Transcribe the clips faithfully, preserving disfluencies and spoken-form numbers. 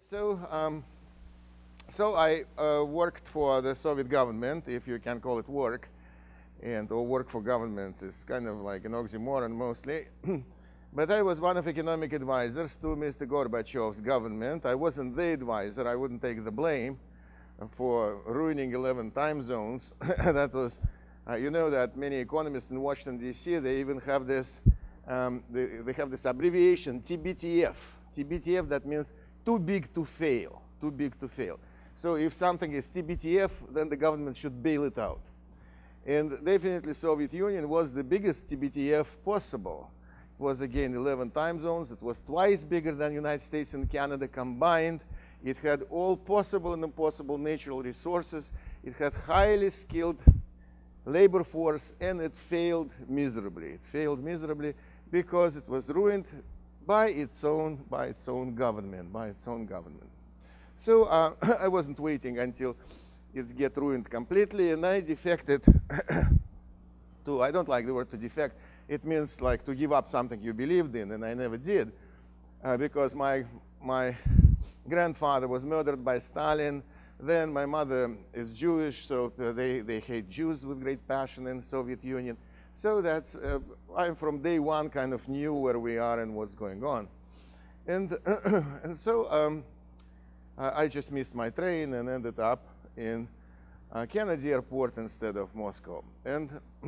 so, um, so I uh, worked for the Soviet government, if you can call it work, and or work for government is kind of like an oxymoron mostly. But I was one of economic advisors to Mister Gorbachev's government. I wasn't the advisor. I wouldn't take the blame for ruining eleven time zones. That was, uh, you know that many economists in Washington, D C, they even have this, um, they, they have this abbreviation, T B T F. T B T F, that means too big to fail, too big to fail. So if something is T B T F, then the government should bail it out. And definitely Soviet Union was the biggest T B T F possible. It was again eleven time zones. It was twice bigger than United States and Canada combined. It had all possible and impossible natural resources. It had highly skilled labor force, and it failed miserably. It failed miserably because it was ruined by its own, by its own government, by its own government. So uh, I wasn't waiting until it get ruined completely, and I defected to, I don't like the word to defect, it means like to give up something you believed in, and I never did, uh, because my, my grandfather was murdered by Stalin. Then my mother is Jewish, so they, they hate Jews with great passion in the Soviet Union. So that's, uh, I from day one kind of knew where we are and what's going on. And, and so um, I just missed my train and ended up in uh, Kennedy Airport instead of Moscow. And,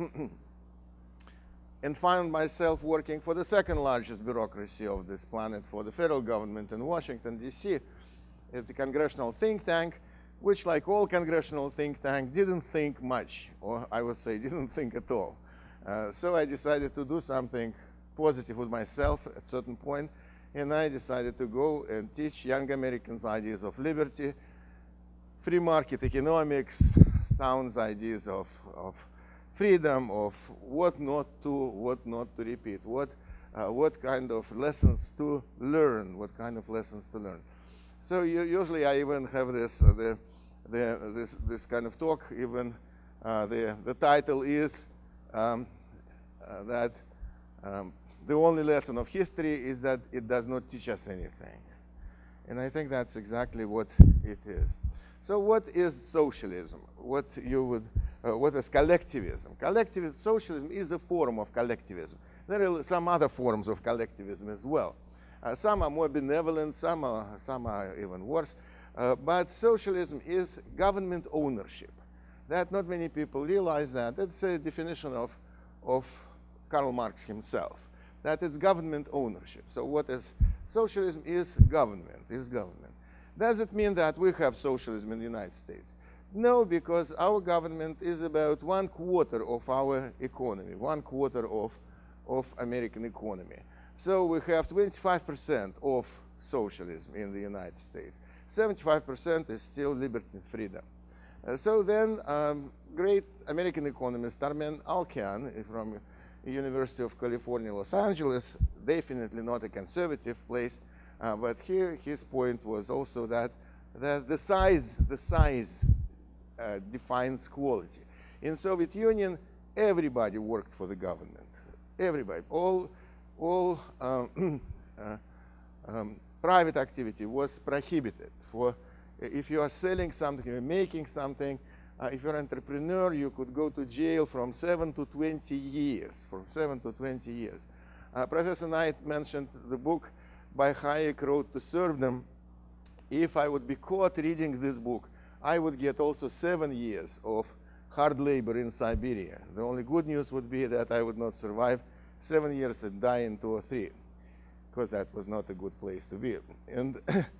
and found myself working for the second largest bureaucracy of this planet, for the federal government in Washington, D C, at the congressional think tank, which, like all congressional think tank, didn't think much, or I would say didn't think at all. Uh, so I decided to do something positive with myself at a certain point, and I decided to go and teach young Americans ideas of liberty, free market economics, sound ideas of, of freedom, of what not to, what not to repeat, what, uh, what kind of lessons to learn, what kind of lessons to learn. So usually I even have this, uh, the, the, this, this kind of talk, even uh, the, the title is um, uh, that um, the only lesson of history is that it does not teach us anything. And I think that's exactly what it is. So what is socialism? What you would, uh, what is collectivism? Collectivism, socialism is a form of collectivism. There are some other forms of collectivism as well. Uh, some are more benevolent, some are, some are even worse. Uh, but socialism is government ownership. That not many people realize that. That's a definition of, of Karl Marx himself. That is government ownership. So what is socialism is government, is government. Does it mean that we have socialism in the United States? No, because our government is about one quarter of our economy, one quarter of, of American economy. So we have twenty-five percent of socialism in the United States. seventy-five percent is still liberty and freedom. Uh, so then, um, great American economist Armen Alkian from the University of California, Los Angeles, definitely not a conservative place, uh, but here his point was also that, that the size, the size uh, defines quality. In Soviet Union, everybody worked for the government. Everybody, all, all um, uh, um, private activity was prohibited. For if you are selling something, you're making something, uh, if you're an entrepreneur, you could go to jail from seven to twenty years, from seven to twenty years. Uh, Professor Knight mentioned the book by Hayek, Road to Serfdom. If I would be caught reading this book, I would get also seven years of hard labor in Siberia. The only good news would be that I would not survive seven years and die in two or three, because that was not a good place to be. And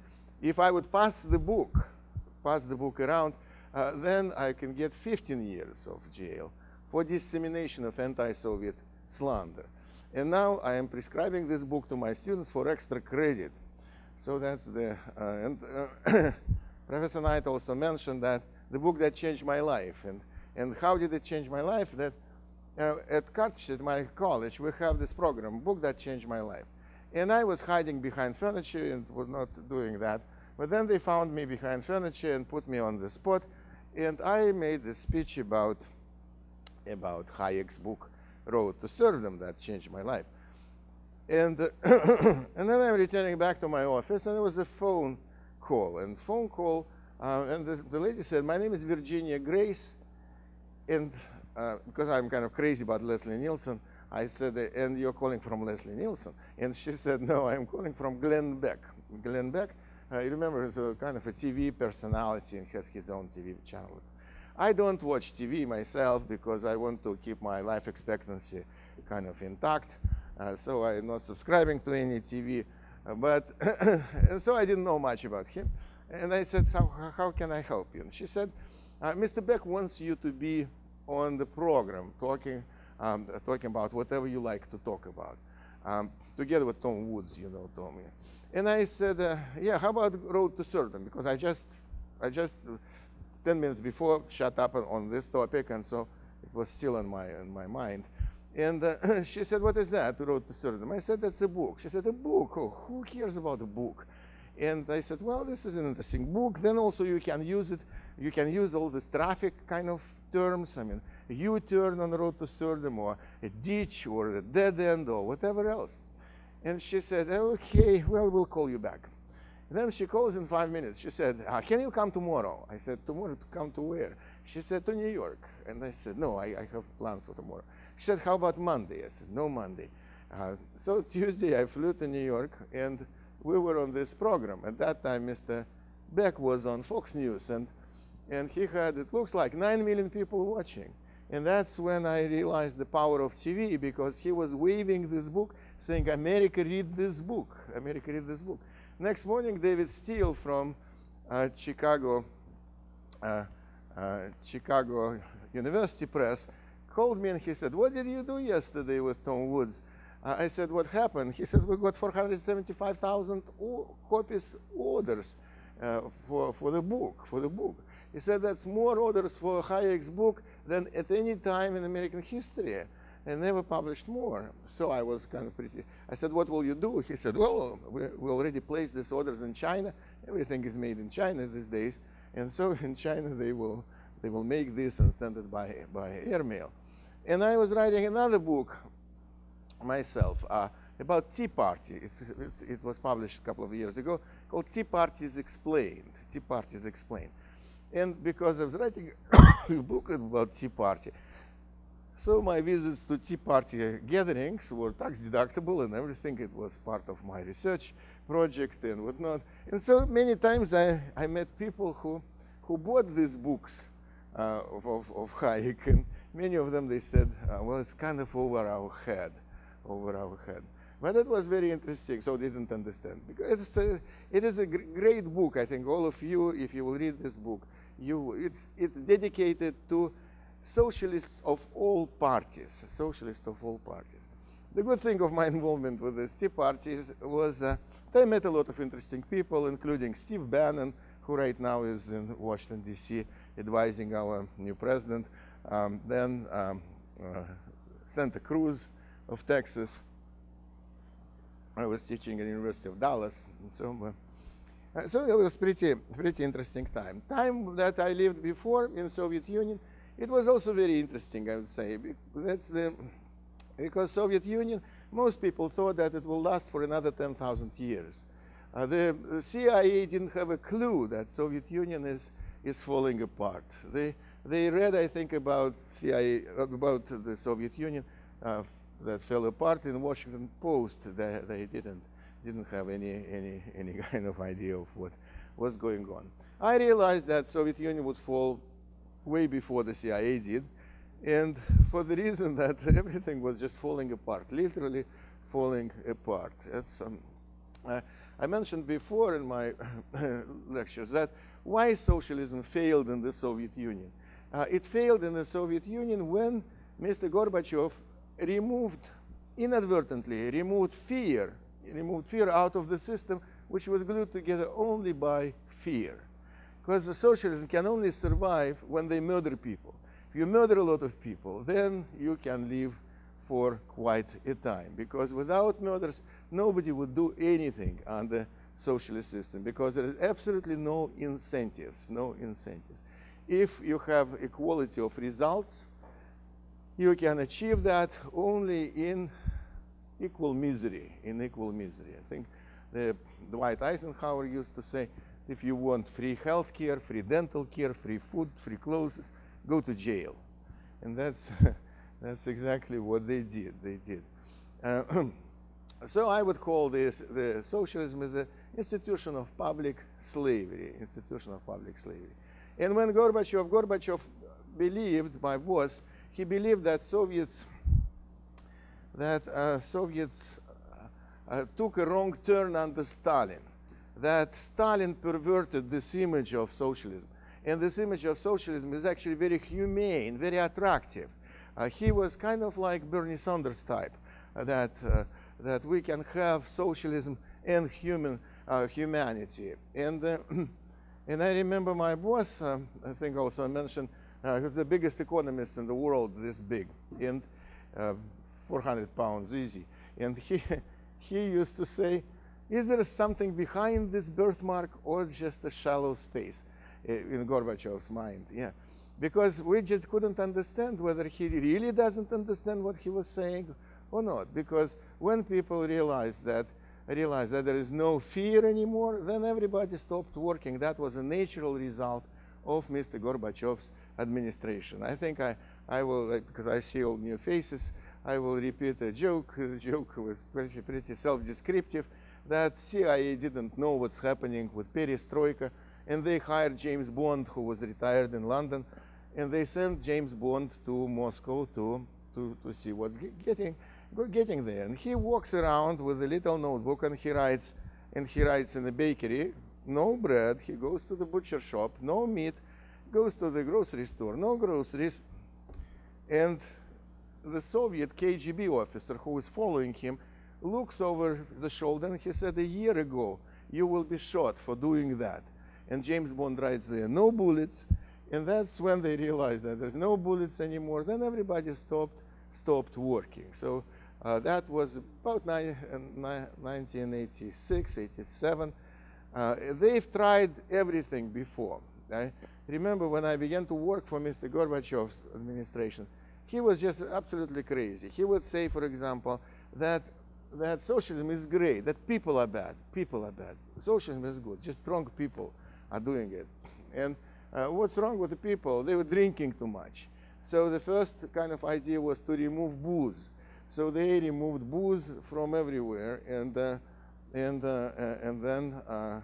if I would pass the book, pass the book around, uh, then I can get fifteen years of jail for dissemination of anti-Soviet slander. And now I am prescribing this book to my students for extra credit. So that's the, uh, and uh, Professor Knight also mentioned that the book that changed my life. And, and how did it change my life? That uh, at Carthage, at my college, we have this program, Book That Changed My Life. And I was hiding behind furniture and was not doing that. But then they found me behind furniture and put me on the spot. And I made a speech about, about Hayek's book, Road to Serfdom, that changed my life. And, uh, and then I'm returning back to my office, and there was a phone call. And phone call, uh, and the, the lady said, my name is Virginia Grace, and uh, because I'm kind of crazy about Leslie Nielsen, I said, and you're calling from Leslie Nielsen. And she said, no, I'm calling from Glenn Beck. Glenn Beck, uh, you remember, he's a kind of a T V personality and has his own T V channel. I don't watch T V myself because I want to keep my life expectancy kind of intact. Uh, so I'm not subscribing to any T V. Uh, but and so I didn't know much about him. And I said, how, how can I help you? And she said, uh, Mister Beck wants you to be on the program talking, um, talking about whatever you like to talk about, um, together with Tom Woods, you know, Tommy. And I said, uh, yeah, how about Road to Stardom? Because I just, I just, uh, ten minutes before, shut up on, on this topic, and so it was still in my, in my mind. And uh, she said, what is that, Road to Stardom? I said, that's a book. She said, a book? Oh, who cares about a book? And I said, well, this is an interesting book. Then also you can use it, you can use all these traffic kind of terms. I mean, a U-turn on the Road to Stardom, or a ditch, or a dead end, or whatever else. And she said, okay, well, we'll call you back. And then she calls in five minutes. She said, uh, can you come tomorrow? I said, tomorrow to come to where? She said, to New York. And I said, no, I, I have plans for tomorrow. She said, how about Monday? I said, no Monday. Uh, so Tuesday I flew to New York, and we were on this program. At that time, Mister Beck was on Fox News, and, and he had, it looks like, nine million people watching. And that's when I realized the power of T V, because he was waving this book, saying, America, read this book. America, read this book. Next morning, David Steele from uh, Chicago, uh, uh, Chicago University Press called me, and he said, what did you do yesterday with Tom Woods? Uh, I said, what happened? He said, we got four hundred seventy-five thousand copies orders uh, for, for the book, for the book. He said, that's more orders for Hayek's book than at any time in American history, and never published more. So I was kind of pretty, I said, what will you do? He said, well, we, we already placed these orders in China. Everything is made in China these days. And so in China, they will, they will make this and send it by, by airmail. And I was writing another book myself uh, about Tea Party. It's, it's, it was published a couple of years ago, called Tea Party is Explained. Tea Party is Explained. And because I was writing a book about Tea Party, so my visits to Tea Party gatherings were tax deductible and everything. It was part of my research project and whatnot. And so many times I, I met people who, who bought these books uh, of, of, of Hayek, and many of them, they said, uh, well, it's kind of over our head, over our head. But it was very interesting, so they didn't understand. Because it's a, it is a gr great book. I think all of you, if you will read this book, you, it's, it's dedicated to socialists of all parties, socialists of all parties. The good thing of my involvement with the Tea Parties was uh, I met a lot of interesting people, including Steve Bannon, who right now is in Washington, D C, advising our new president. Um, then um, uh, Santa Cruz of Texas. I was teaching at the University of Dallas, and so uh, so it was pretty pretty interesting time. Time that I lived before in Soviet Union, it was also very interesting, I would say. That's the because Soviet Union, most people thought that it will last for another ten thousand years. Uh, the, the C I A didn't have a clue that Soviet Union is is falling apart. They They read, I think, about C I A, about the Soviet Union uh, that fell apart in Washington Post. They, they didn't didn't have any any any kind of idea of what was going on. I realized that Soviet Union would fall way before the C I A did, and for the reason that everything was just falling apart, literally falling apart. It's, um, uh, I mentioned before in my lectures that why socialism failed in the Soviet Union. Uh, it failed in the Soviet Union when Mister Gorbachev removed, inadvertently, removed fear, removed fear out of the system, which was glued together only by fear. Because the socialism can only survive when they murder people. If you murder a lot of people, then you can live for quite a time. Because without murders, nobody would do anything on the socialist system, because there is absolutely no incentives, no incentives. If you have equality of results, you can achieve that only in equal misery, in equal misery. I think the Dwight Eisenhower used to say if you want free health care, free dental care, free food, free clothes, go to jail. And that's, that's exactly what they did. They did. Uh, so I would call this, the socialism is an institution of public slavery, institution of public slavery. And when Gorbachev, Gorbachev believed, my boss, he believed that Soviets, that uh, Soviets uh, took a wrong turn under Stalin, that Stalin perverted this image of socialism. And this image of socialism is actually very humane, very attractive. Uh, he was kind of like Bernie Sanders type, uh, that, uh, that we can have socialism and human uh, humanity. And, uh, and I remember my boss, um, I think also I mentioned, uh, he was the biggest economist in the world, this big, and uh, four hundred pounds easy. And he, he used to say, is there something behind this birthmark or just a shallow space in Gorbachev's mind? Yeah, because we just couldn't understand whether he really doesn't understand what he was saying or not. Because when people realize that, realize that there is no fear anymore, then everybody stopped working. That was a natural result of Mister Gorbachev's administration. I think I, I will, because I see all new faces, I will repeat a joke. The joke was pretty, pretty self-descriptive, that C I A didn't know what's happening with perestroika, and they hired James Bond, who was retired in London, and they sent James Bond to Moscow to, to, to see what's getting, getting there. And he walks around with a little notebook, and he writes, and he writes in the bakery, no bread. He goes to the butcher shop, no meat, goes to the grocery store, no groceries. And the Soviet K G B officer who is following him looks over the shoulder, and he said, a year ago, you will be shot for doing that. And James Bond writes there, no bullets. And that's when they realized that there's no bullets anymore. Then everybody stopped, stopped working. So uh, that was about nineteen eighty-six, eighty-seven. Uh, they've tried everything before. I remember when I began to work for Mister Gorbachev's administration, he was just absolutely crazy. He would say, for example, that, that socialism is great, that people are bad. People are bad. Socialism is good, just strong people are doing it. And uh, what's wrong with the people? They were drinking too much. So the first kind of idea was to remove booze. So they removed booze from everywhere, and, uh, and, uh, and then uh,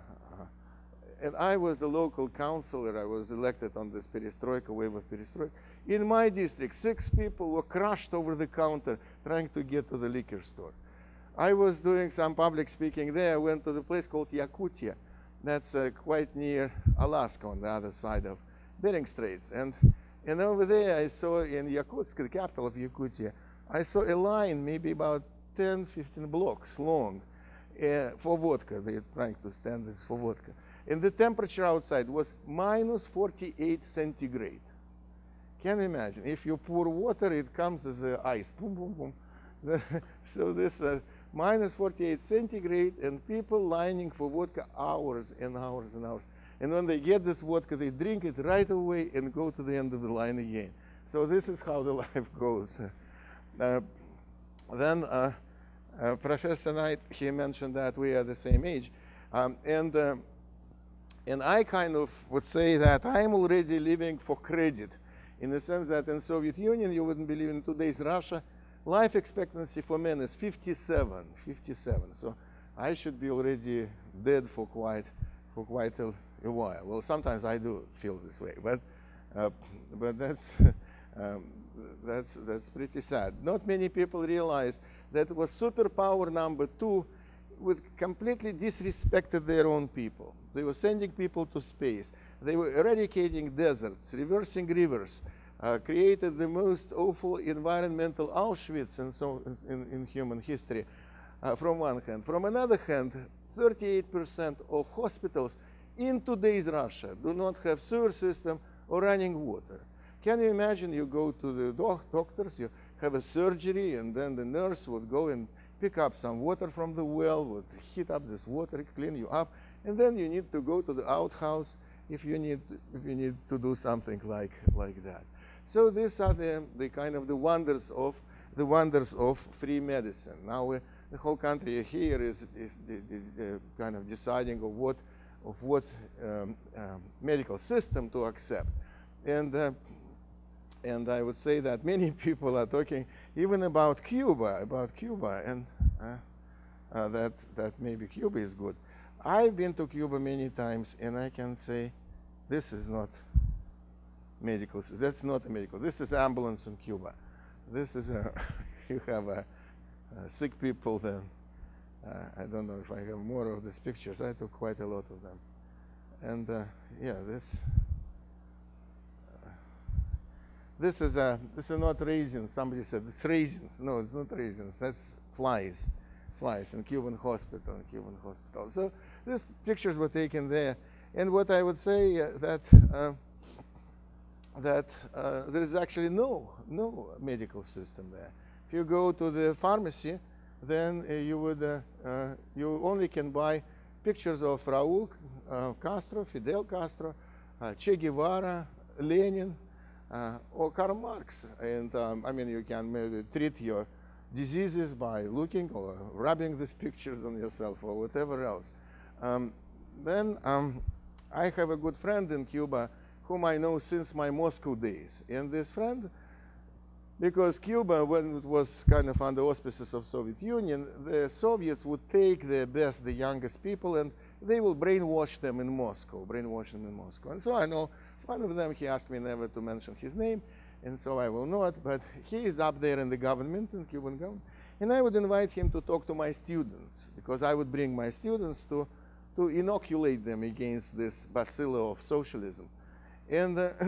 and I was a local councillor. I was elected on this perestroika, wave of perestroika. In my district, six people were crushed over the counter trying to get to the liquor store. I was doing some public speaking there. I went to the place called Yakutia. That's uh, quite near Alaska on the other side of Bering Straits. And, and over there, I saw in Yakutsk, the capital of Yakutia, I saw a line maybe about ten, fifteen blocks long uh, for vodka. They're trying to stand this for vodka. And the temperature outside was minus forty-eight centigrade. Can you imagine? If you pour water, it comes as uh, ice. Boom, boom, boom. So this uh, minus forty-eight centigrade, and people lining for vodka hours and hours and hours. And when they get this vodka, they drink it right away and go to the end of the line again. So this is how the life goes. Uh, then uh, uh, Professor Knight, he mentioned that we are the same age. Um, and, uh, and I kind of would say that I'm already living for credit, in the sense that in Soviet Union, you wouldn't believe, in today's Russia, life expectancy for men is fifty-seven, fifty-seven. So I should be already dead for quite, for quite a, a while. Well, sometimes I do feel this way, but, uh, but that's, um, that's, that's pretty sad. Not many people realize that it was superpower number two would completely disrespected their own people. They were sending people to space. They were eradicating deserts, reversing rivers, uh, created the most awful environmental Auschwitz and so in, in human history, uh, from one hand. From another hand, thirty-eight percent of hospitals in today's Russia do not have sewer system or running water. Can you imagine you go to the doc doctors, you have a surgery, and then the nurse would go and pick up some water from the well, would heat up this water, clean you up, and then you need to go to the outhouse if you need, if you need to do something like, like that. So these are the, the kind of the wonders of, the wonders of free medicine. Now we, the whole country here is, is, is, is uh, kind of deciding of what, of what um, um, medical system to accept. And, uh, and I would say that many people are talking even about Cuba, about Cuba, and uh, uh, that, that maybe Cuba is good. I've been to Cuba many times, and I can say this is not medical. That's not a medical. This is ambulance in Cuba. This is a, you have a, a sick people. Then uh, I don't know if I have more of these pictures. I took quite a lot of them, and uh, yeah, this uh, this is a this is not raisins. Somebody said it's raisins. No, it's not raisins. That's flies, flies in Cuban hospital. In Cuban hospital. So these pictures were taken there, and what I would say uh, that. Uh, that uh, there is actually no, no medical system there. If you go to the pharmacy, then uh, you would, uh, uh, you only can buy pictures of Raúl uh, Castro, Fidel Castro, uh, Che Guevara, Lenin, uh, or Karl Marx. And um, I mean, you can maybe treat your diseases by looking or rubbing these pictures on yourself or whatever else. Um, then um, I have a good friend in Cuba whom I know since my Moscow days. And this friend, because Cuba, when it was kind of under auspices of Soviet Union, the Soviets would take the best, the youngest people, and they will brainwash them in Moscow, brainwash them in Moscow. And so I know one of them, he asked me never to mention his name, and so I will not, but he is up there in the government, in Cuban government, and I would invite him to talk to my students, because I would bring my students to, to inoculate them against this bacillo of socialism. And uh,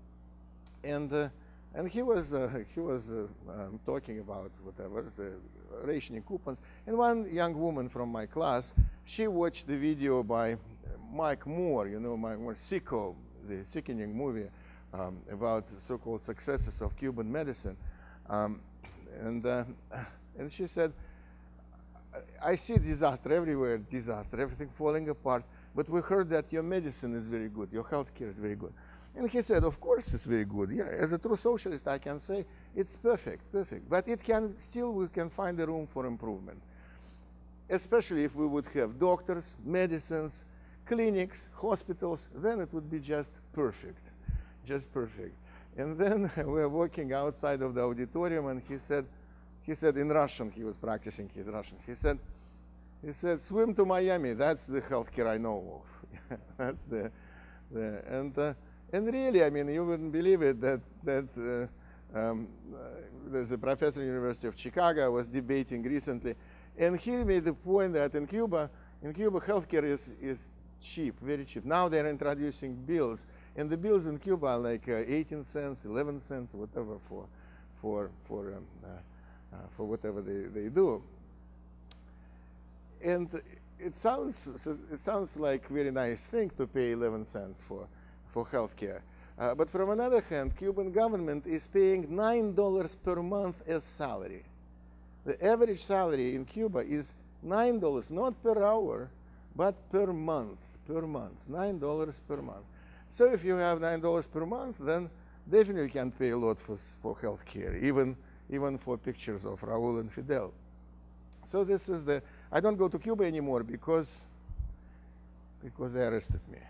and uh, and he was uh, he was uh, um, talking about whatever the rationing coupons. And one young woman from my class, she watched the video by Mike Moore, you know, Mike Moore, Sicko, the sickening movie um, about the so-called successes of Cuban medicine. Um, and uh, and she said, I see disaster everywhere, disaster, everything falling apart. But we heard that your medicine is very good, your healthcare is very good. And he said, of course it's very good. Yeah, as a true socialist, I can say it's perfect, perfect. But it can still, we can find a room for improvement. Especially if we would have doctors, medicines, clinics, hospitals, then it would be just perfect, just perfect. And then we were walking outside of the auditorium, and he said, he said in Russian, he was practicing his Russian, he said, he said, swim to Miami, that's the healthcare I know of. That's the, the and, uh, and really, I mean, you wouldn't believe it that, that uh, um, uh, there's a professor at the University of Chicago I was debating recently, and he made the point that in Cuba, in Cuba, healthcare is, is cheap, very cheap. Now they're introducing bills, and the bills in Cuba are like uh, eighteen cents, eleven cents, whatever for, for, for, um, uh, uh, for whatever they, they do. And it sounds, it sounds like a very nice thing to pay eleven cents for, for healthcare. Uh, but from another hand, Cuban government is paying nine dollars per month as salary. The average salary in Cuba is nine dollars, not per hour, but per month, per month, nine dollars per month. So if you have nine dollars per month, then definitely you can pay a lot for, for healthcare, even, even for pictures of Raúl and Fidel. So this is the, I don't go to Cuba anymore because, because they arrested me.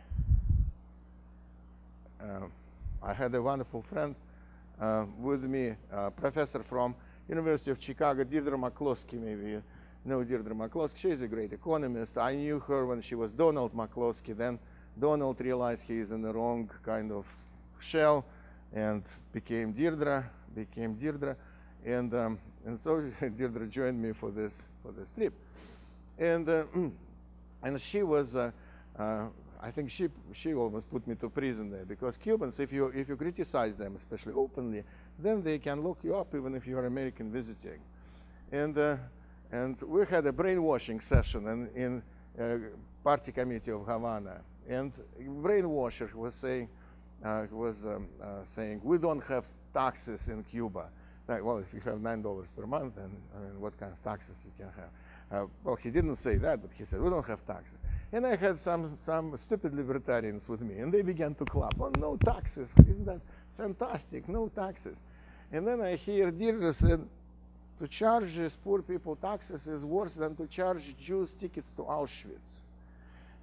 Uh, I had a wonderful friend uh, with me, a professor from University of Chicago, Deirdre McCloskey, maybe you know Deirdre McCloskey. She's a great economist. I knew her when she was Donald McCloskey. Then Donald realized he is in the wrong kind of shell and became Deirdre, became Deirdre. And, um, and so Deirdre joined me for this, for this trip. And, uh, and she was, uh, uh, I think she, she almost put me to prison there, because Cubans, if you, if you criticize them, especially openly, then they can lock you up even if you're American visiting. And, uh, and we had a brainwashing session in, in uh, party committee of Havana. And brainwasher was saying, uh, was um, uh, saying, we don't have taxes in Cuba. Like, well, if you have nine dollars per month, then I mean, what kind of taxes you can have? Uh, well, he didn't say that, but he said, we don't have taxes. And I had some, some stupid libertarians with me, and they began to clap. Oh, no taxes. Isn't that fantastic? No taxes. And then I hear Deirdre said, to charge these poor people taxes is worse than to charge Jews tickets to Auschwitz.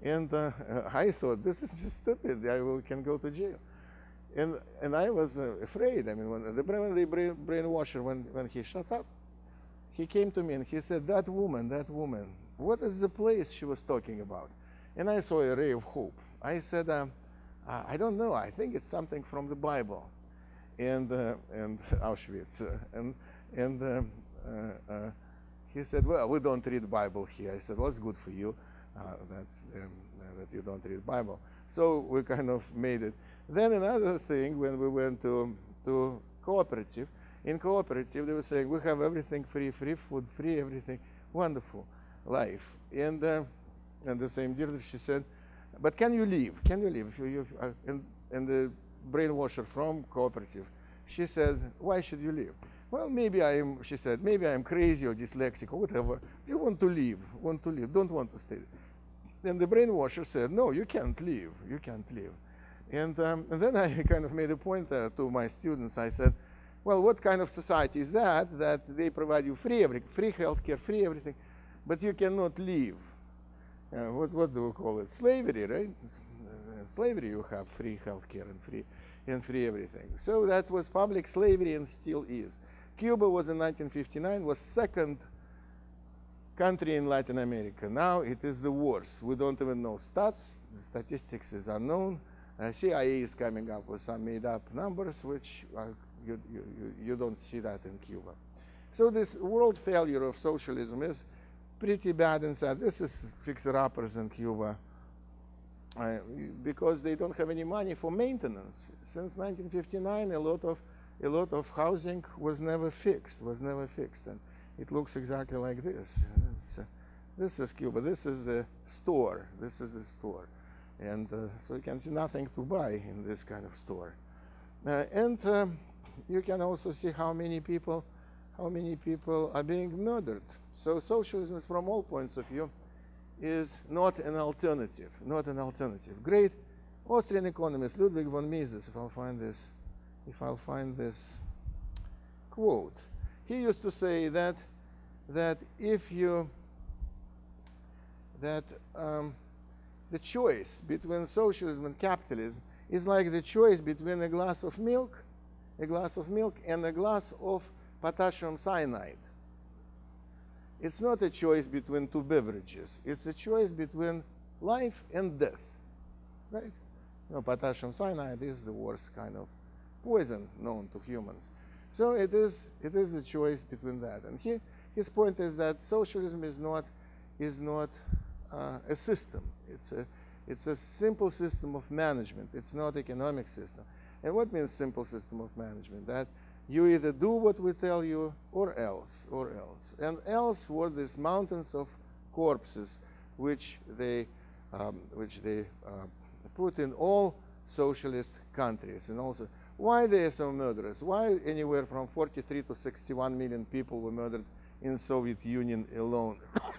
And uh, I thought, this is just stupid. I will, can go to jail. And, and I was uh, afraid. I mean, when the, when the brain, brainwasher, when, when he shut up, he came to me and he said, that woman, that woman, what is the place she was talking about? And I saw a ray of hope. I said, uh, I don't know. I think it's something from the Bible and, uh, and Auschwitz. Uh, and and uh, uh, uh, he said, well, we don't read the Bible here. I said, well, it's good for you. Uh, that's um, uh, that you don't read the Bible. So we kind of made it. Then another thing, when we went to, to cooperative, in cooperative, they were saying, we have everything free, free food, free everything, wonderful life. And, uh, and the same Deirdre, she said, but can you leave? Can you leave? If you, you, uh, and, and the brainwasher from cooperative, she said, why should you leave? Well, maybe I am, she said, maybe I am crazy or dyslexic or whatever. You want to leave, want to leave, don't want to stay. And the brainwasher said, no, you can't leave, you can't leave. And, um, and then I kind of made a point uh, to my students. I said, well, what kind of society is that, that they provide you free everything, free healthcare, free everything, but you cannot leave? Uh, what, what do we call it? Slavery, right? In slavery, you have free healthcare and free, and free everything. So that was public slavery and still is. Cuba was in nineteen fifty-nine, was second country in Latin America. Now it is the worst. We don't even know stats. The statistics is unknown. Uh, C I A is coming up with some made-up numbers, which uh, you, you, you don't see that in Cuba. So this world failure of socialism is pretty bad inside. This is fixer-uppers in Cuba uh, because they don't have any money for maintenance. Since nineteen fifty-nine, a lot of a lot of housing was never fixed, was never fixed, and it looks exactly like this. Uh, this is Cuba. This is the store. This is the store. And uh, so you can see nothing to buy in this kind of store. Uh, and um, you can also see how many people, how many people are being murdered. So socialism, from all points of view, is not an alternative, not an alternative. Great Austrian economist Ludwig von Mises, if I'll find this, if I'll find this quote, he used to say that that if you that um, the choice between socialism and capitalism is like the choice between a glass of milk, a glass of milk and a glass of potassium cyanide. It's not a choice between two beverages. It's a choice between life and death, right? You know, potassium cyanide is the worst kind of poison known to humans. So it is, it is a choice between that. And he, his point is that socialism is not, is not uh, a system. It's a, it's a simple system of management. It's not economic system. And what means simple system of management? That you either do what we tell you or else, or else. And else were these mountains of corpses which they, um, which they uh, put in all socialist countries. And also, why they are so murderous? Why anywhere from forty-three to sixty-one million people were murdered in Soviet Union alone?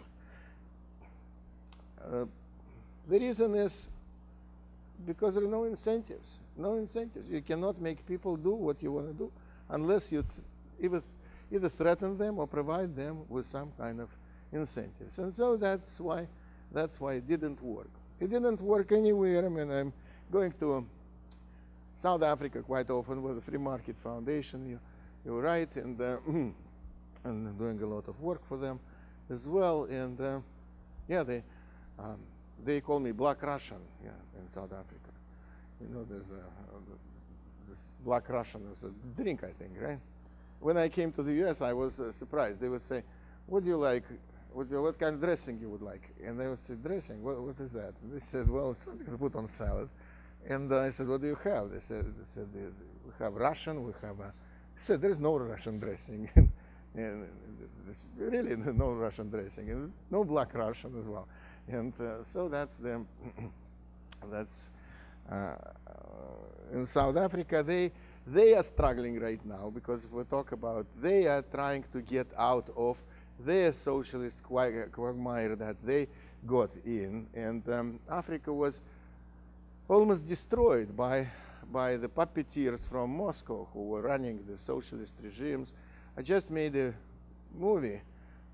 uh, the reason is because there are no incentives. No incentives. You cannot make people do what you want to do unless you th either, either threaten them or provide them with some kind of incentives. And so that's why, that's why it didn't work. It didn't work anywhere. I mean, I'm going to South Africa quite often with the Free Market Foundation. You, you're right, and uh, and doing a lot of work for them as well. And uh, yeah, they um, they call me Black Russian. Yeah, in South Africa, you know, there's a, uh, this Black Russian. There's a drink, I think, right? When I came to the U S, I was uh, surprised. They would say, "What do you like? What, what kind of dressing you would like?" And they would say, "Dressing? What, what is that?" And they said, "Well, it's something to put on salad." And uh, I said, "What do you have?" They said, they said "We have Russian, we have a..." I said, "There is no Russian dressing." And there's really no Russian dressing, and no Black Russian as well. And uh, so that's the, that's, uh, in South Africa, they, they are struggling right now because if we talk about, they are trying to get out of their socialist quagmire that they got in. And um, Africa was almost destroyed by, by the puppeteers from Moscow who were running the socialist regimes. I just made a movie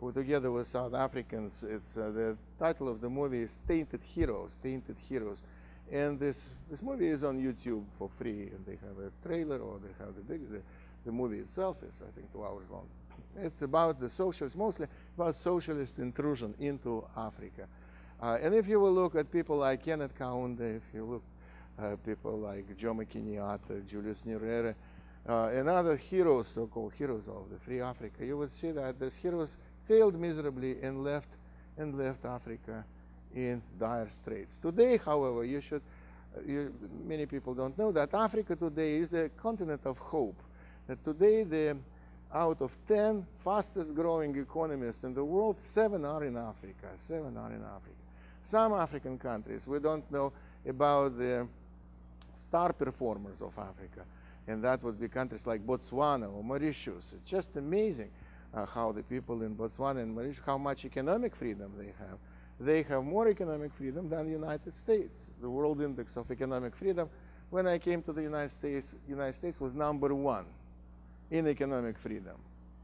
together with South Africans. It's uh, the title of the movie is Tainted Heroes, Tainted Heroes. And this, this movie is on YouTube for free, and they have a trailer, or they have the big, the, the movie itself is, I think, two hours long. It's about the socialists, mostly about socialist intrusion into Africa. Uh, and if you will look at people like Kenneth Kaunda, if you look at people like Jomo Kenyatta, Julius Nyerere, uh, and other heroes, so-called heroes of the free Africa, you would see that these heroes failed miserably and left, and left Africa in dire straits. Today, however, you should, uh, you, many people don't know that Africa today is a continent of hope. That today, the, out of ten fastest growing economies in the world, seven are in Africa, seven are in Africa. Some African countries, we don't know about the star performers of Africa, and that would be countries like Botswana or Mauritius. It's just amazing uh, how the people in Botswana and Mauritius, how much economic freedom they have. They have more economic freedom than the United States. The World Index of Economic Freedom, when I came to the United States, United States was number one in economic freedom.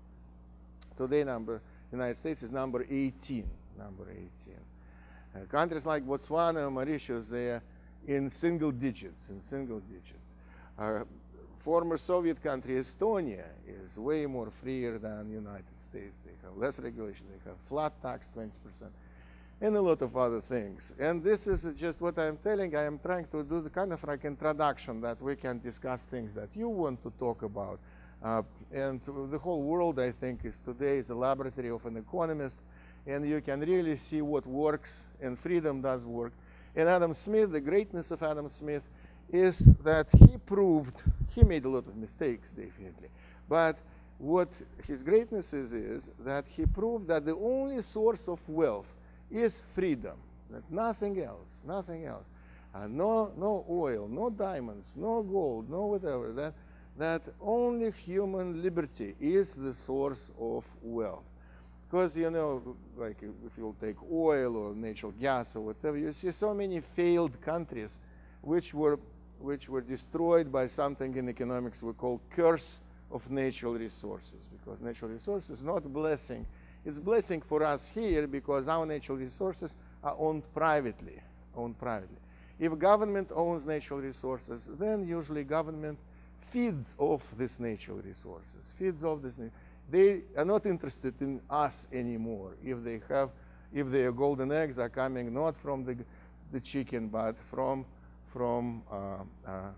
Today, number United States is number eighteen. Number eighteen. Uh, countries like Botswana and Mauritius, they are in single digits. In single digits. Uh, former Soviet country Estonia is way more freer than the United States. They have less regulation. They have flat tax, twenty percent. And a lot of other things. And this is just what I'm telling. I am trying to do the kind of like introduction that we can discuss things that you want to talk about. Uh, and the whole world, I think, is today is a laboratory of an economist, and you can really see what works, and freedom does work. And Adam Smith, the greatness of Adam Smith is that he proved, he made a lot of mistakes, definitely, but what his greatness is, is that he proved that the only source of wealth is freedom, that nothing else, nothing else. Uh, no, no oil, no diamonds, no gold, no whatever, that, that only human liberty is the source of wealth. Because, you know, like if you take oil or natural gas or whatever, you see so many failed countries which were, which were destroyed by something in economics we call curse of natural resources, because natural resources is not a blessing. It's a blessing for us here because our natural resources are owned privately, owned privately. If government owns natural resources, then usually government feeds off these natural resources, feeds off this. They are not interested in us anymore. If they have, if their golden eggs are coming not from the, the chicken, but from, from, uh, uh, uh,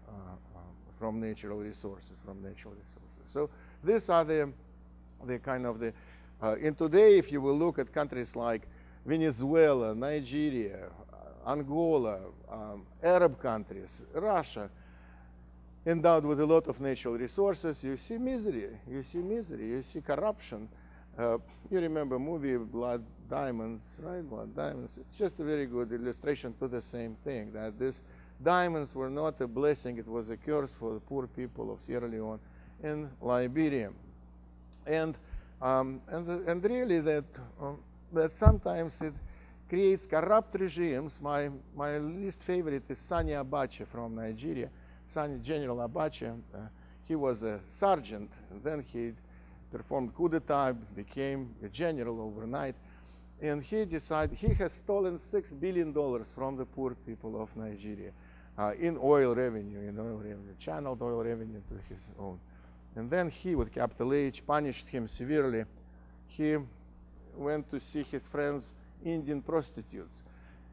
from natural resources, from natural resources. So these are the, the kind of the, Uh, and today, if you will look at countries like Venezuela, Nigeria, uh, Angola, um, Arab countries, Russia, endowed with a lot of natural resources, you see misery, you see misery, you see corruption. Uh, you remember movie Blood Diamonds, right? Blood Diamonds. It's just a very good illustration to the same thing, that these diamonds were not a blessing, it was a curse for the poor people of Sierra Leone and Liberia. And Um, and, and really that, um, that sometimes it creates corrupt regimes. My, my least favorite is Sani Abacha from Nigeria. Sani, General Abacha, uh, he was a sergeant, and then he performed coup d'etat, became a general overnight, and he decided, he has stolen six billion dollars from the poor people of Nigeria uh, in oil revenue, in oil revenue, channeled oil revenue to his own. And then he, with capital H, punished him severely. He went to see his friends, Indian prostitutes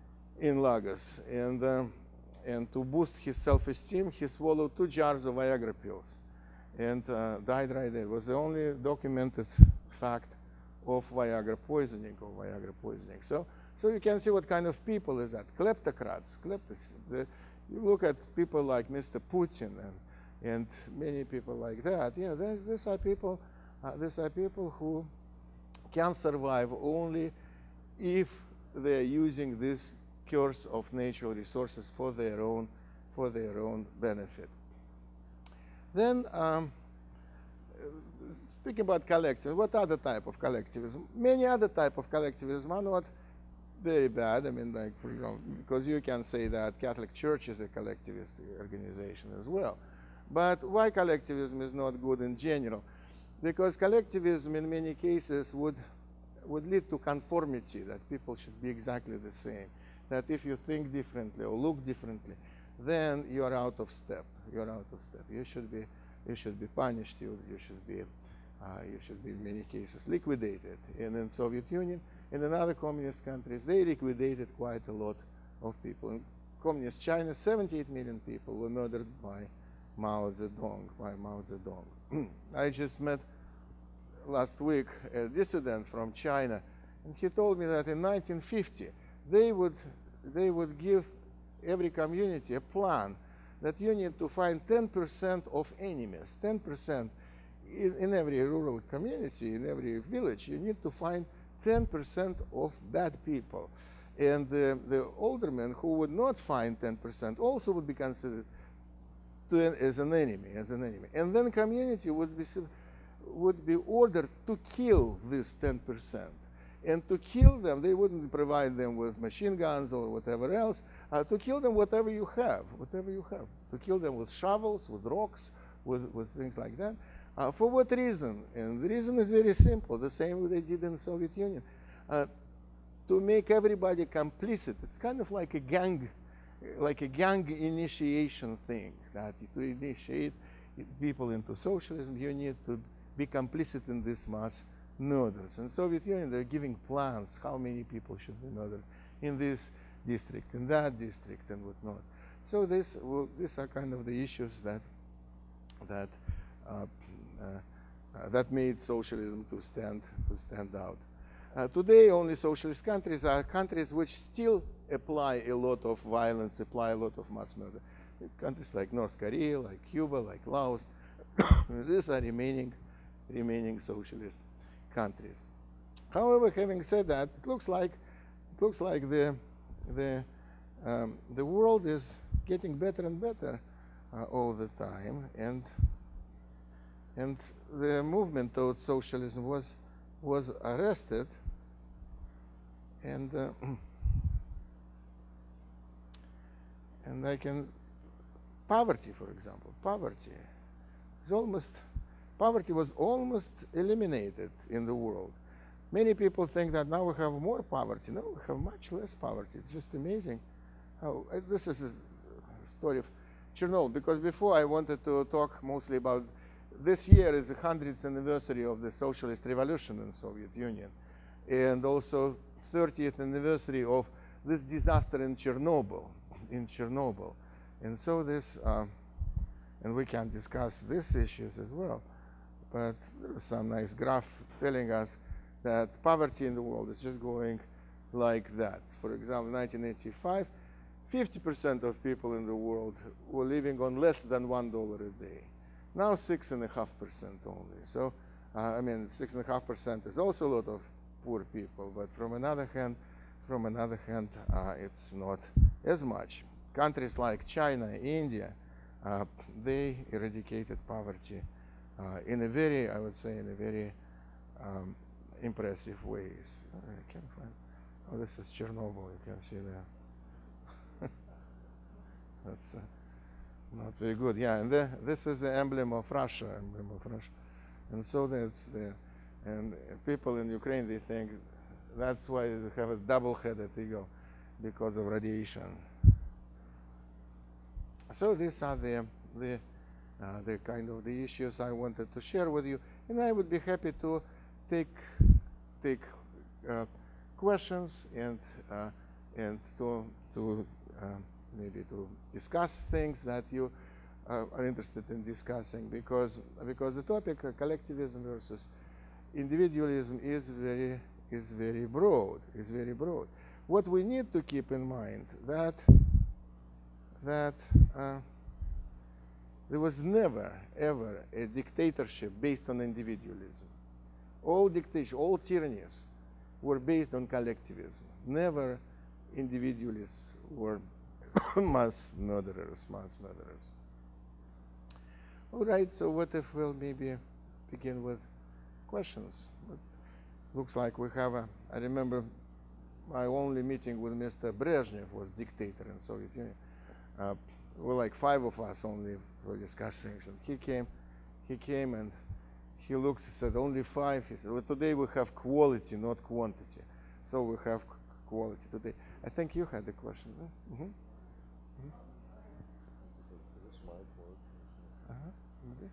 in Lagos. And, um, and to boost his self-esteem, he swallowed two jars of Viagra pills and uh, died right there. It was the only documented fact of Viagra poisoning, of Viagra poisoning. So, so you can see what kind of people is that. Kleptocrats. Kleptos. The, you look at people like Mister Putin and and many people like that. Yeah, these are people. Uh, these are people who can survive only if they are using this curse of natural resources for their own, for their own benefit. Then, um, speaking about collectivism, what other type of collectivism? Many other type of collectivism are not very bad. I mean, like for, you know, because you can say that Catholic Church is a collectivist organization as well. But why collectivism is not good in general? Because collectivism in many cases would, would lead to conformity, that people should be exactly the same. That if you think differently or look differently, then you are out of step. You are out of step. You should be, you should be punished. You, you should be, uh, you should be in many cases liquidated. And in Soviet Union and in other communist countries, they liquidated quite a lot of people. In communist China, seventy-eight million people were murdered by Mao Zedong. By Mao Zedong. I just met last week a dissident from China, and he told me that in nineteen fifty they would they would give every community a plan that you need to find ten percent of enemies, ten percent in, in every rural community, in every village. You need to find ten percent of bad people, and the, the aldermen who would not find ten percent also would be considered to, as an enemy, as an enemy, and then community would be would be ordered to kill this ten percent. And to kill them, they wouldn't provide them with machine guns or whatever else. Uh, to kill them, whatever you have, whatever you have. To kill them with shovels, with rocks, with, with things like that. Uh, for what reason? And the reason is very simple, the same way they did in the Soviet Union. Uh, to make everybody complicit. It's kind of like a gang, like a gang initiation thing. That to initiate people into socialism, you need to be complicit in this mass murders. In Soviet Union, they're giving plans how many people should be murdered in this district, in that district, and whatnot. So this, well, these are kind of the issues that that uh, uh, uh, that made socialism to stand to stand out. Uh, today, only socialist countries are countries which still apply a lot of violence, apply a lot of mass murder. Countries like North Korea, like Cuba, like Laos, these are remaining remaining socialist countries. However, having said that, it looks like it looks like the the um, the world is getting better and better uh, all the time, and and the movement towards socialism was was arrested, and uh, and I can poverty, for example, poverty is almost. Poverty was almost eliminated in the world. Many people think that now we have more poverty. No, we have much less poverty. It's just amazing how uh, this is a story of Chernobyl, because before I wanted to talk mostly about this year is the hundredth anniversary of the socialist revolution in the Soviet Union, and also thirtieth anniversary of this disaster in Chernobyl, in Chernobyl. And so this, uh, and we can discuss these issues as well. But there was some nice graph telling us that poverty in the world is just going like that. For example, in nineteen eighty-five, fifty percent of people in the world were living on less than one dollar a day. Now six and a half percent only. So, uh, I mean, six and a half percent is also a lot of poor people. But from another hand, from another hand, uh, it's not as much. Countries like China, India, uh, they eradicated poverty Uh, in a very, I would say, in a very um, impressive ways. I can't find. Oh, this is Chernobyl. You can see there. That's uh, not very good. Yeah, and the, this is the emblem of Russia. Emblem of Russia, and so that's the. And people in Ukraine, they think that's why they have a double-headed ego, because of radiation. So these are the the. Uh, the kind of the issues I wanted to share with you, and I would be happy to take take uh, questions and uh, and to to uh, maybe to discuss things that you uh, are interested in discussing, because because the topic uh, collectivism versus individualism is very is very broad is very broad. What we need to keep in mind that that. Uh, There was never, ever a dictatorship based on individualism. All dictators, all tyrannies were based on collectivism. Never individualists were mass murderers, mass murderers. All right, so what if we'll maybe begin with questions? But looks like we have a, I remember my only meeting with Mister Brezhnev was dictator in Soviet Union. Uh, Well, like five of us only were discussing things, and he came, he came and he looked and said, only five. He said, well, today we have quality, not quantity. So we have quality today. I think you had a question. Mm-hmm. Mm-hmm. This might work. Uh-huh. Okay.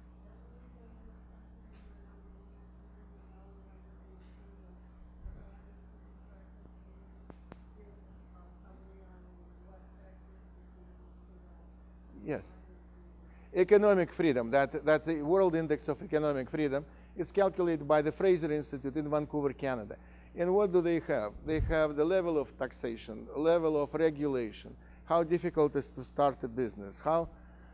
Yes. Economic freedom, that, that's the World Index of Economic Freedom. It's calculated by the Fraser Institute in Vancouver, Canada. And what do they have? They have the level of taxation, level of regulation, how difficult it is to start a business, how,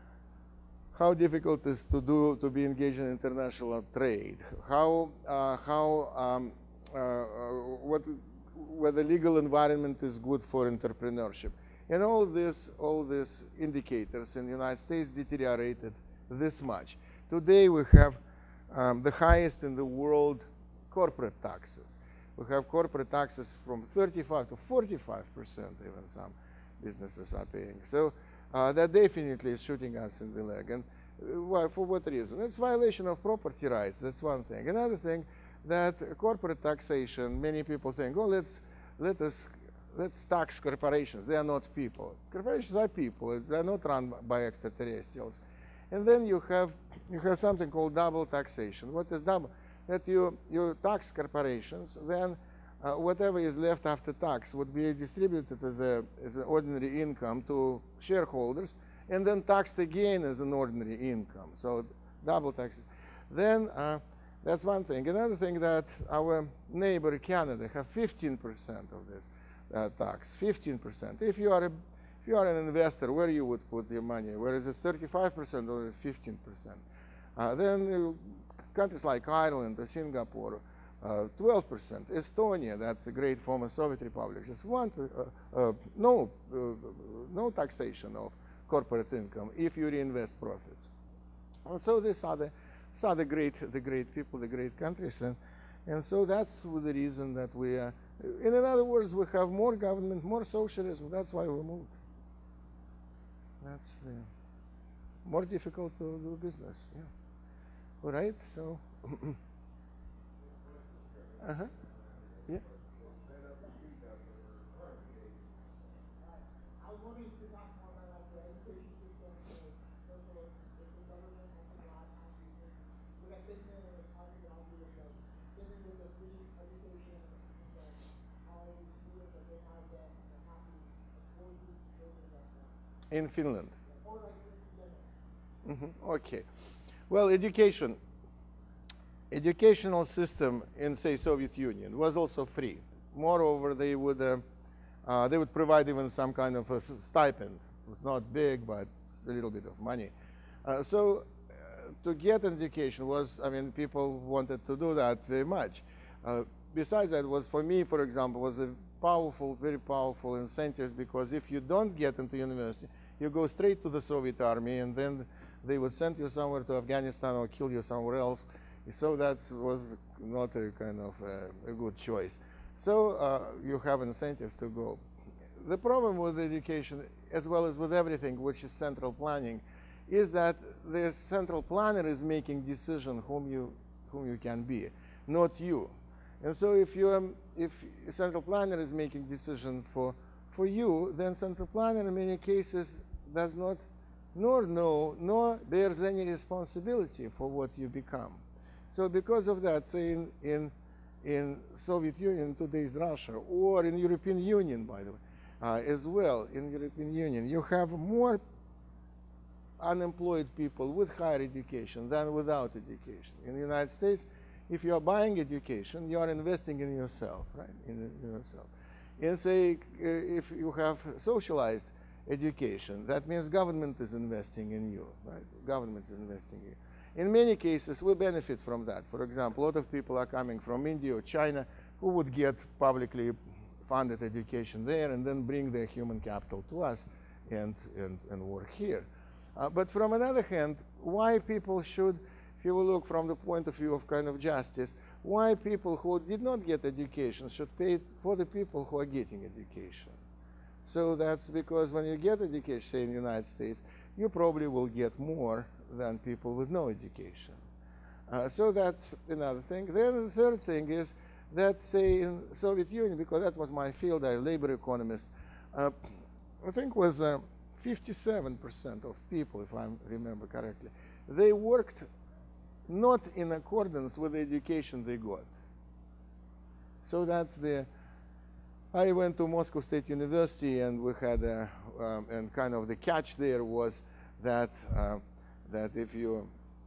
how difficult it is to, do, to be engaged in international trade, how, uh, how um, uh, uh, what, whether legal environment is good for entrepreneurship. And all this, all these indicators in the United States deteriorated this much. Today we have um, the highest in the world corporate taxes. We have corporate taxes from thirty-five to forty-five percent, even some businesses are paying. So uh, that definitely is shooting us in the leg. And uh, why, for what reason? It's violation of property rights. That's one thing. Another thing, that corporate taxation, many people think, oh, let's, let us Let's tax corporations. They are not people. Corporations are people. They are not run by extraterrestrials. And then you have you have something called double taxation. What is double? That you you tax corporations, then uh, whatever is left after tax would be distributed as a as an ordinary income to shareholders, and then taxed again as an ordinary income. So double tax. Then uh, that's one thing. Another thing, that our neighbor Canada have fifteen percent of this. Uh, tax, fifteen percent. If you are a, if you are an investor, where you would put your money? Where is it thirty-five percent or fifteen percent? Uh, then uh, countries like Ireland or Singapore, uh, twelve percent. Estonia, that's a great former Soviet republic, just one, uh, uh, no, uh, no taxation of corporate income if you reinvest profits. And so these are the, these are the great, the great people, the great countries, and and so that's the reason that we are. In other words, we have more government, more socialism. That's why we moved. That's uh, more difficult to do business. Yeah. All right. So. uh huh. Yeah. In Finland. Mm-hmm. Okay. Well, education. Educational system in, say, Soviet Union was also free. Moreover, they would uh, uh, they would provide even some kind of a stipend. It's not big, but it's a little bit of money. Uh, so uh, to get an education was, I mean, people wanted to do that very much. Uh, besides that, was for me, for example, was a powerful, very powerful incentive, because if you don't get into university, you go straight to the Soviet army, and then they would send you somewhere to Afghanistan or kill you somewhere else. So that was not a kind of uh, a good choice. So uh, you have incentives to go. The problem with education, as well as with everything which is central planning, is that the central planner is making decision whom you whom you can be, not you. And so if you um, if central planner is making decision for for you, then central planner in many cases does not nor know nor bears any responsibility for what you become. So because of that, say in in in Soviet Union, today's Russia, or in European Union, by the way, uh, as well, in European Union, you have more unemployed people with higher education than without education. In the United States, if you are buying education, you are investing in yourself, right? In, in yourself. And say, uh, if you have socialized education, that means government is investing in you, right? Government is investing in you. In many cases, we benefit from that. For example, a lot of people are coming from India or China who would get publicly funded education there and then bring their human capital to us and, and, and work here. Uh, but from another hand, why people should, if you will look from the point of view of kind of justice, why people who did not get education should pay for the people who are getting education? So that's because when you get education, say in the United States, you probably will get more than people with no education. Uh, so that's another thing. Then the third thing is that, say, in Soviet Union, because that was my field, I'm a labor economist, uh, I think was uh, fifty-seven percent of people, if I remember correctly, they worked not in accordance with the education they got. So that's the, I went to Moscow State University, and we had a, um, and kind of the catch there was that, uh, that if you,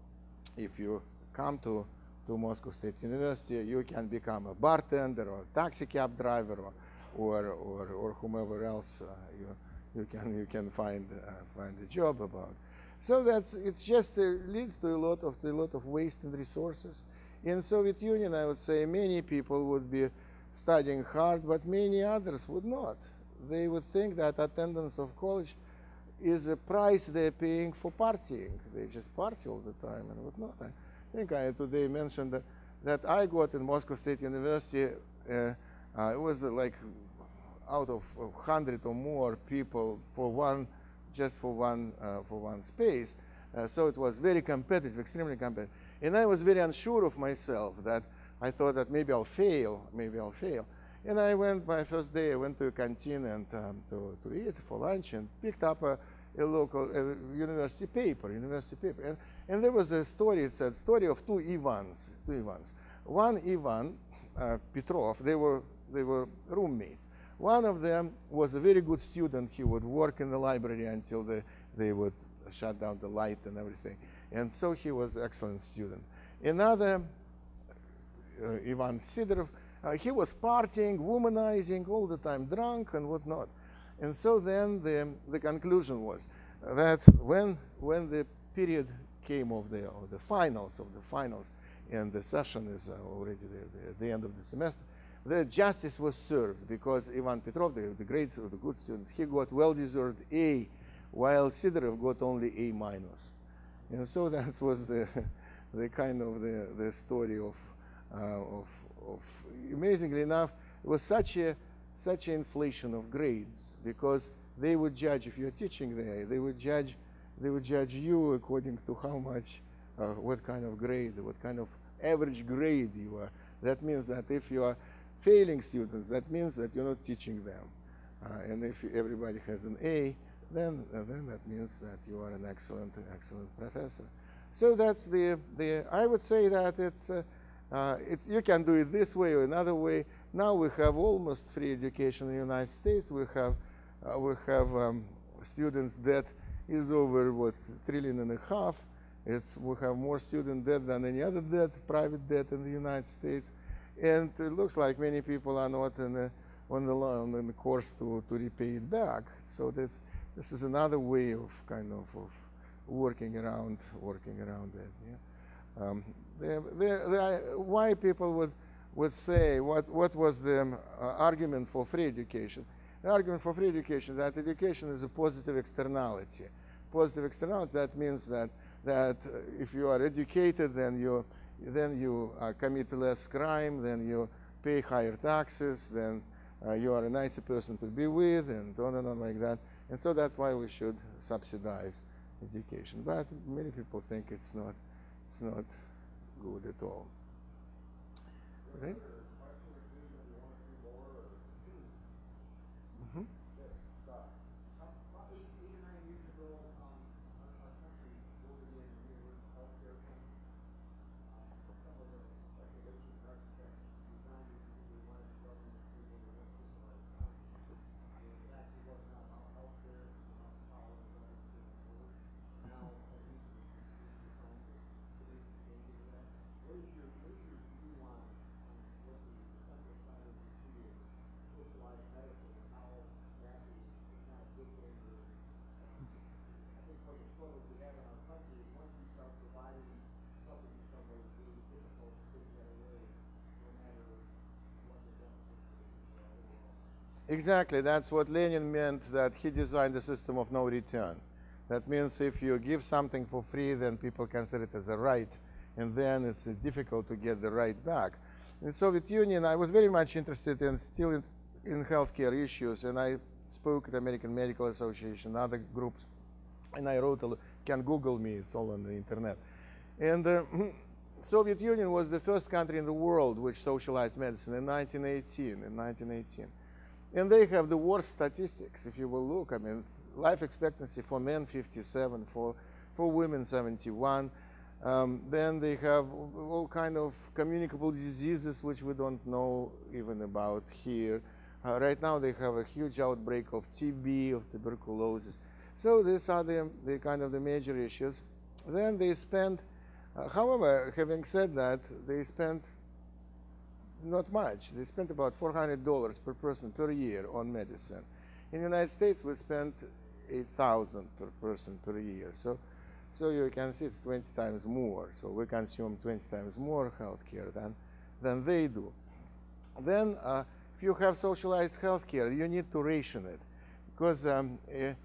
if you come to, to Moscow State University, you can become a bartender or a taxi cab driver or, or, or, or whomever else uh, you, you, can, you can find, uh, find a job about. So that's, it's just uh, leads to a lot of, to a lot of waste in resources. In Soviet Union, I would say many people would be studying hard, but many others would not. They would think that attendance of college is a price they're paying for partying. They just party all the time and whatnot. I think I today mentioned that, that I got in Moscow State University, uh, uh, it was uh, like out of one hundred or more people for one, just for one, uh, for one space. Uh, so it was very competitive, extremely competitive. And I was very unsure of myself, that I thought that maybe I'll fail, maybe I'll fail. And I went, my first day, I went to a canteen and um, to, to eat for lunch and picked up a, a local a university paper, university paper. And, and there was a story, it said, story of two Ivans, two Ivans. One Ivan uh, Petrov, they were, they were roommates. One of them was a very good student. He would work in the library until they, they would shut down the light and everything. And so he was an excellent student. Another, uh, Ivan Sidorov, uh, he was partying, womanizing all the time, drunk and whatnot. And so then the, the conclusion was that when, when the period came of the, of the finals, of the finals, and the session is uh, already the, the, the end of the semester, the justice was served, because Ivan Petrov, the, the great, the good student, he got well-deserved A, while Sidorov got only A minus. And so that was the, the kind of the, the story of, uh, of, of, amazingly enough, it was such a, such an inflation of grades, because they would judge, if you're teaching there, they would judge, they would judge you according to how much, uh, what kind of grade, what kind of average grade you are. That means that if you are failing students, that means that you're not teaching them. Uh, and if everybody has an A, then, uh, then that means that you are an excellent, excellent professor. So that's the, the I would say that it's, uh, uh, it's, you can do it this way or another way. Now we have almost free education in the United States. We have, uh, we have um, students debt is over, what, trillion and a half. It's, we have more student debt than any other debt, private debt in the United States. And it looks like many people are not in the, on, the, on the course to, to repay it back. So this, this is another way of kind of, of working around, working around that. Yeah? Um, the, the, the, why people would, would say, what, what was the um, uh, argument for free education? The argument for free education, that education is a positive externality. Positive externality, that means that, that uh, if you are educated, then you then you uh, commit less crime, then you pay higher taxes, then uh, you are a nicer person to be with, and on and on like that. And so that's why we should subsidize education. But many people think it's not, it's not good at all. Right? Mm-hmm. Exactly, that's what Lenin meant, that he designed a system of no return. That means if you give something for free, then people consider it as a right, and then it's uh, difficult to get the right back. In the Soviet Union, I was very much interested in still in, in healthcare issues, and I spoke at the American Medical Association, other groups, and I wrote, a, can Google me, it's all on the internet. And uh, Soviet Union was the first country in the world which socialized medicine in nineteen eighteen. In nineteen eighteen, and they have the worst statistics. If you will look, I mean, life expectancy for men fifty-seven, for for women seventy-one. Um, then they have all kind of communicable diseases which we don't know even about here. Uh, right now they have a huge outbreak of T B, of tuberculosis. So these are the, the kind of the major issues. Then they spend, uh, however, having said that, they spend not much. They spent about four hundred dollars per person per year on medicine. In the United States, we spent eight thousand dollars per person per year. So, so you can see it's twenty times more. So we consume twenty times more healthcare than, than they do. Then, uh, if you have socialized healthcare, you need to ration it. Because um,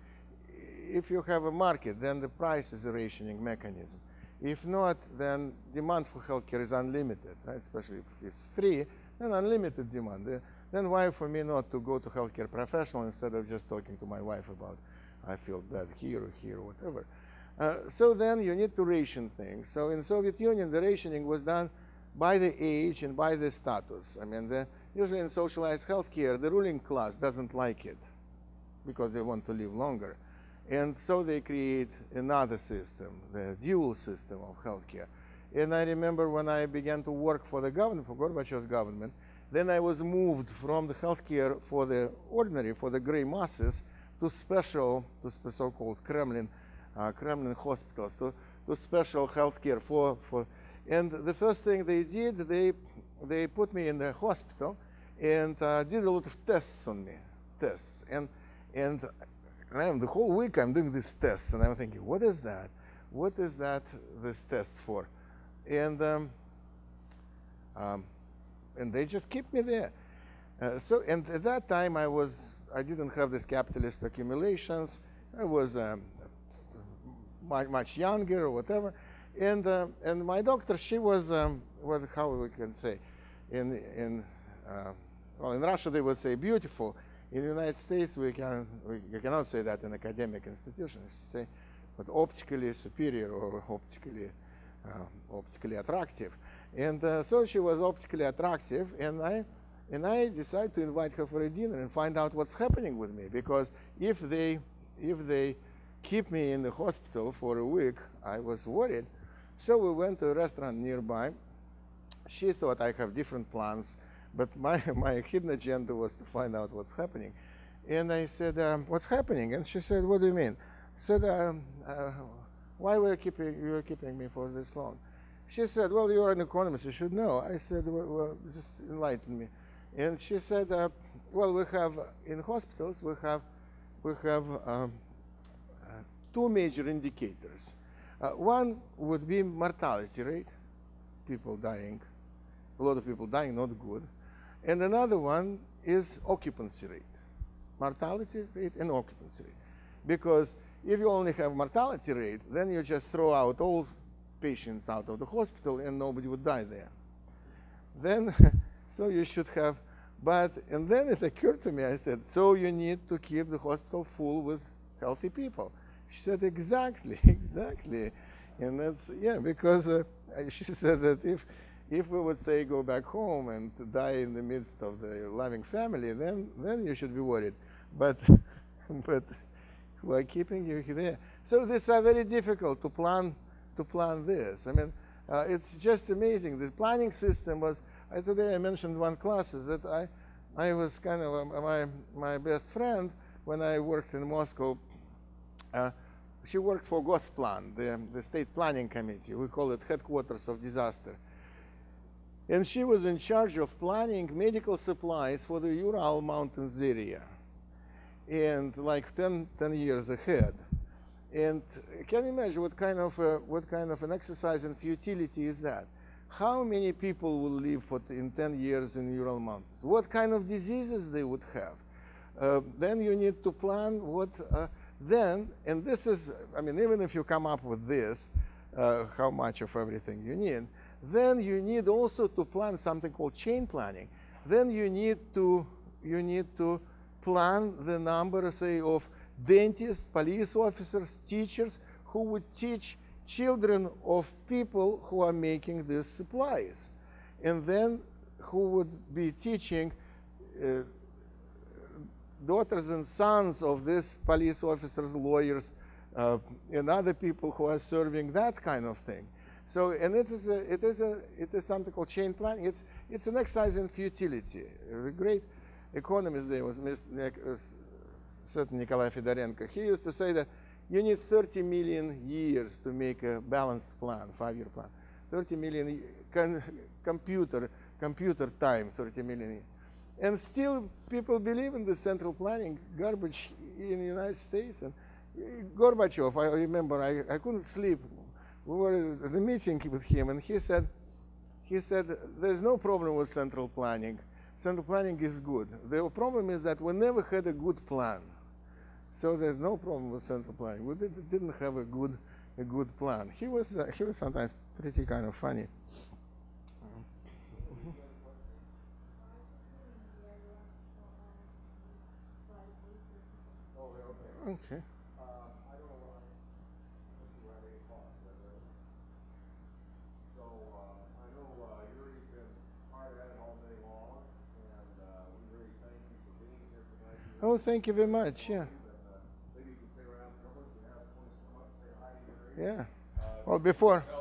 if you have a market, then the price is a rationing mechanism. If not, then demand for healthcare is unlimited, right? Especially if it's free, then unlimited demand. Uh, then why for me not to go to healthcare professional instead of just talking to my wife about I feel bad here or here or whatever. Uh, so then you need to ration things. So in Soviet Union, the rationing was done by the age and by the status. I mean, the, usually in socialized healthcare, the ruling class doesn't like it because they want to live longer. And so they create another system, the dual system of healthcare. And I remember when I began to work for the government, for Gorbachev's government, then I was moved from the healthcare for the ordinary, for the gray masses, to special, to so-called Kremlin, uh, Kremlin hospitals, to, to special healthcare for, for, and the first thing they did, they, they put me in the hospital and uh, did a lot of tests on me, tests. And, and the whole week I'm doing these tests, and I'm thinking, what is that? What is that, this test for? And, um, um, and they just keep me there. Uh, so, and at that time I was, I didn't have these capitalist accumulations. I was um, much, much younger or whatever. And, uh, and my doctor, she was, um, what, how we can say, in, in, uh, well, in Russia they would say beautiful. In the United States, we, can, we cannot say that in academic institutions. Say, but optically superior or optically, uh, optically attractive. And uh, so she was optically attractive, and I, and I decided to invite her for a dinner and find out what's happening with me. Because if they, if they keep me in the hospital for a week, I was worried. So we went to a restaurant nearby. She thought I have different plans. But my, my hidden agenda was to find out what's happening. And I said, um, what's happening? And she said, what do you mean? I said, um, uh, why were you keeping, you were keeping me for this long? She said, well, you're an economist, you should know. I said, well, well just enlighten me. And she said, uh, well, we have, in hospitals, we have, we have um, uh, two major indicators. Uh, one would be mortality rate, people dying, a lot of people dying, not good. And another one is occupancy rate, mortality rate and occupancy rate. Because if you only have mortality rate, then you just throw out all patients out of the hospital and nobody would die there. Then, so you should have, but, and then it occurred to me, I said, so you need to keep the hospital full with healthy people. She said, exactly, exactly. And that's, yeah, because uh, she said that if, If we would say go back home and die in the midst of the loving family, then then you should be worried. But but we're keeping you there. So this are very difficult to plan to plan this. I mean, uh, it's just amazing. The planning system was. I, today I mentioned one class is that I I was kind of uh, my my best friend when I worked in Moscow. Uh, she worked for Gosplan, the the state planning committee. We call it headquarters of disaster. And she was in charge of planning medical supplies for the Ural Mountains area, and like ten, ten years ahead. And can you imagine what kind of a, what kind of an exercise in futility is that? How many people will live for in ten years in Ural Mountains? What kind of diseases they would have? Uh, then you need to plan what. Uh, then, and this is, I mean, even if you come up with this, uh, how much of everything you need. Then you need also to plan something called chain planning. Then you need to you need to plan the number, say, of dentists, police officers, teachers who would teach children of people who are making these supplies, and then who would be teaching uh, daughters and sons of these police officers, lawyers, uh, and other people who are serving that kind of thing. So, and it is a, it is a, it is something called chain planning. It's it's an exercise in futility. The great economist there was Mister certain Nikolai Fedorenko. He used to say that you need thirty million years to make a balanced plan, five-year plan. thirty million con computer computer time, thirty million years. And still, people believe in the central planning garbage in the United States. And Gorbachev, I remember, I, I couldn't sleep. We were at the meeting with him, and he said, he said, there's no problem with central planning. Central planning is good. The problem is that we never had a good plan. So there's no problem with central planning. We did, didn't have a good, a good plan. He was, uh, he was sometimes pretty kind of funny. Okay. Oh, thank you very much. Yeah. Yeah. Well, before.